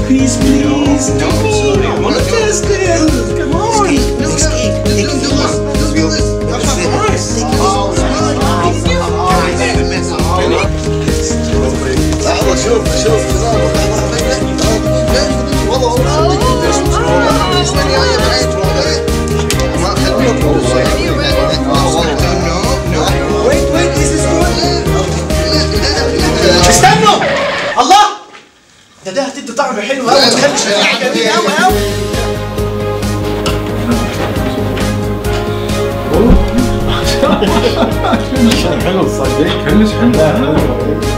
Please, please. No, sorry. I want to test it. Come on. استنوا الله ده هتدي طعم حلو قوي وتخلي الشريحه جميل قوي قوي. حلو الصديق كلش حلو.